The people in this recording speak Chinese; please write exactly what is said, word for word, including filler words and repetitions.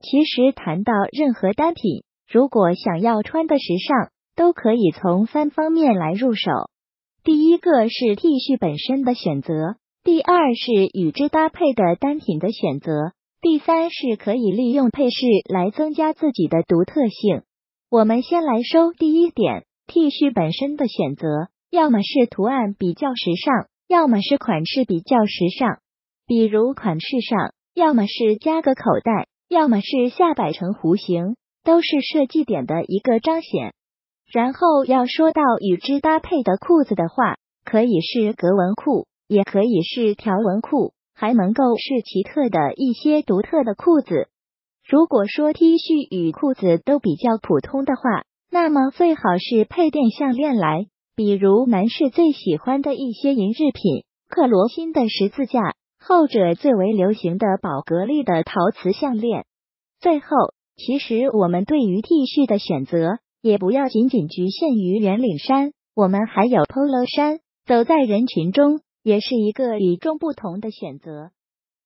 其实谈到任何单品，如果想要穿的时尚，都可以从三方面来入手。第一个是 T 恤本身的选择，第二是与之搭配的单品的选择，第三是可以利用配饰来增加自己的独特性。我们先来说第一点， T 恤本身的选择，要么是图案比较时尚，要么是款式比较时尚。比如款式上，要么是加个口袋，要么是下摆成弧形，都是设计点的一个彰显。然后要说到与之搭配的裤子的话，可以是格纹裤，也可以是条纹裤，还能够是奇特的一些独特的裤子。如果说 T 恤与裤子都比较普通的话，那么最好是配点项链来，比如男士最喜欢的一些银饰品，克罗心的十字架，后者最为流行的宝格丽的陶瓷项链。最后，其实我们对于 T 恤的选择，也不要仅仅局限于圆领衫，我们还有 Polo 衫，走在人群中，也是一个与众不同的选择。